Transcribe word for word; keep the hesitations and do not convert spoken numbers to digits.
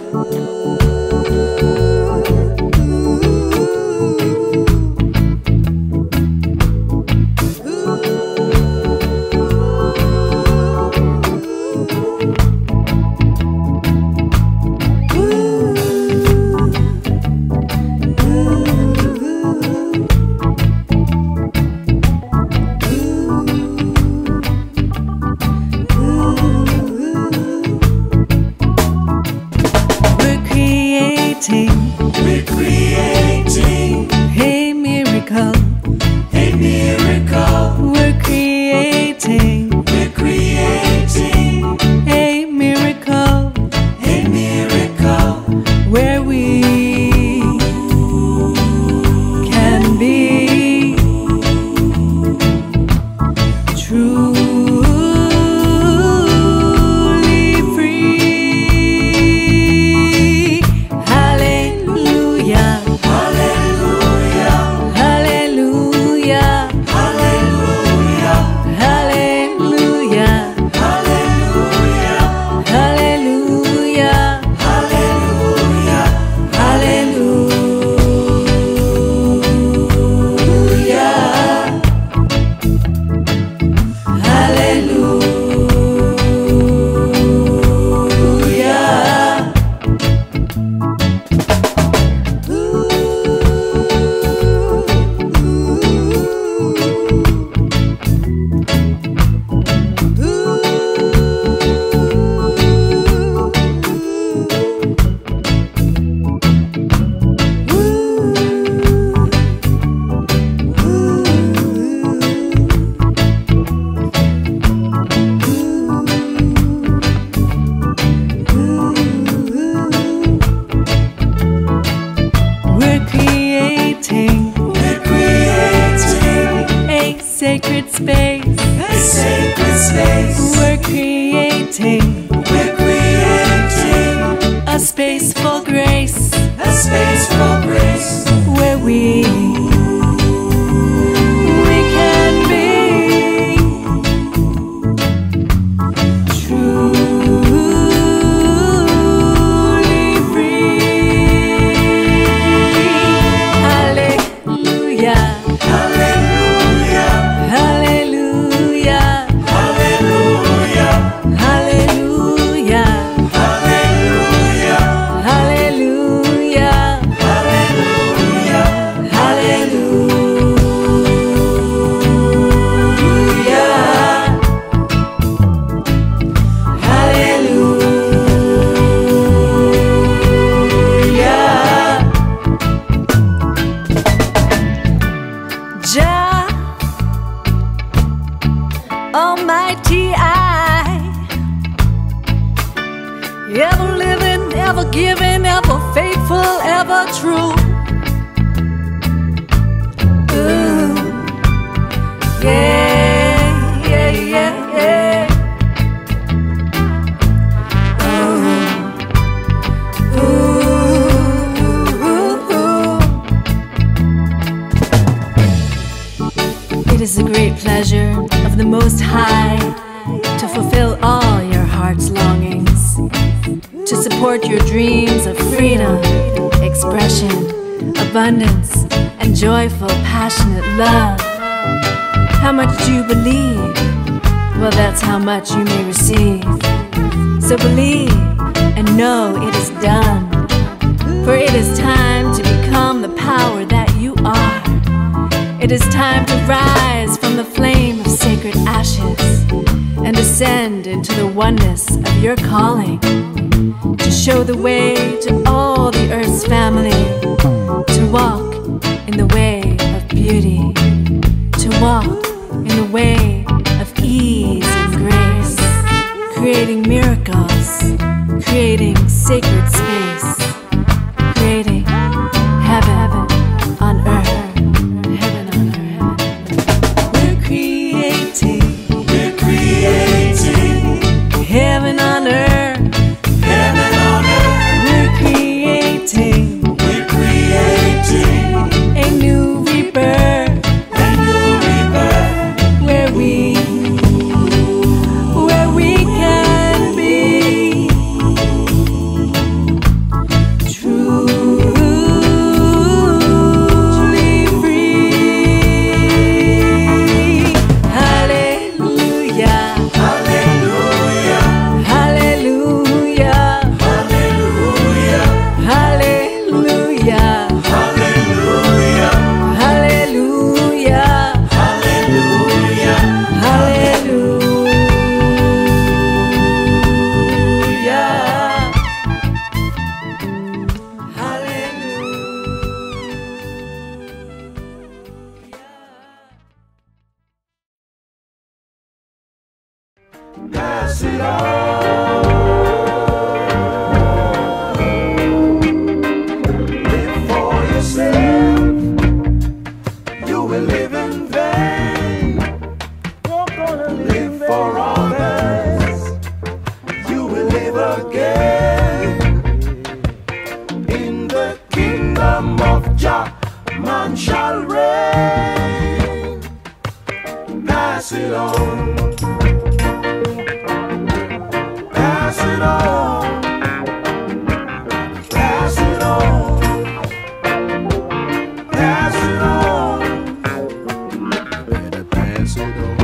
Much you may receive. So believe and know it is done. For it is time to become the power that you are. It is time to rise from the flame of sacred ashes and ascend into the oneness of your calling. To show the way to all the earth's family. To walk in the way of beauty. To walk in the way of ease and grace, creating miracles, creating sacred space, creating heaven on earth, heaven on earth. We're creating, we're creating heaven on earth, heaven on earth. We're creating, we're creating a new rebirth. Pass it on. Live for yourself. You will live in vain. Live for others. You will live again. In the kingdom of Jah, man shall reign. Pass it on. Pass it on. Pass it on. Pass it on. Better pass it on.